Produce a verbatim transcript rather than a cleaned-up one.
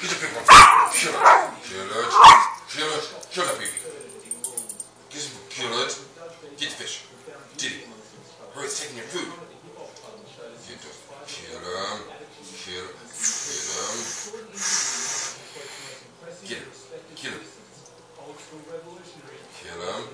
Get the big one. Kill it. Kill it. Kill it. Kill that baby. Get some, kill it. Get the fish. Diddy. Hurry, it's taking your food. Get the, kill him. Kill, kill him. Get him. Kill him. Kill him.